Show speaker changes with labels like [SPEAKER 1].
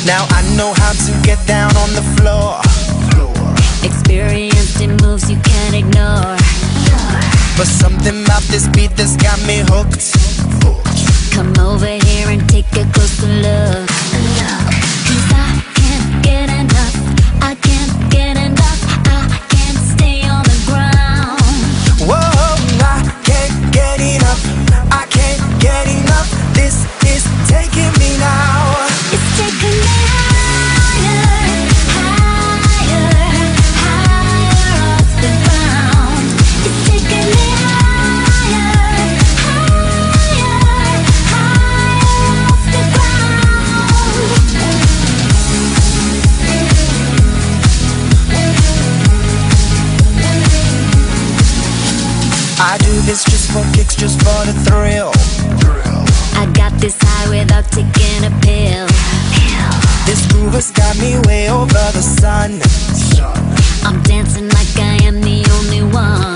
[SPEAKER 1] Now I know how to get down on the floor.
[SPEAKER 2] Experienced in moves you can't ignore.
[SPEAKER 1] But something about this beat that's got me hooked.
[SPEAKER 2] Come over here and take a closer look. 'Cause I can't get enough, I can't get enough, I can't stay on the ground.
[SPEAKER 1] Whoa, I can't get enough, I can't get enough. This is taking me now.
[SPEAKER 2] It's taking me higher, higher, higher off the ground. It's taking me higher, higher, higher off the ground.
[SPEAKER 1] I do this just for kicks, just for the thrill.
[SPEAKER 2] I got this high without taking a pill.
[SPEAKER 1] This groove has got me way over the sun.
[SPEAKER 2] I'm dancing like I am the only one.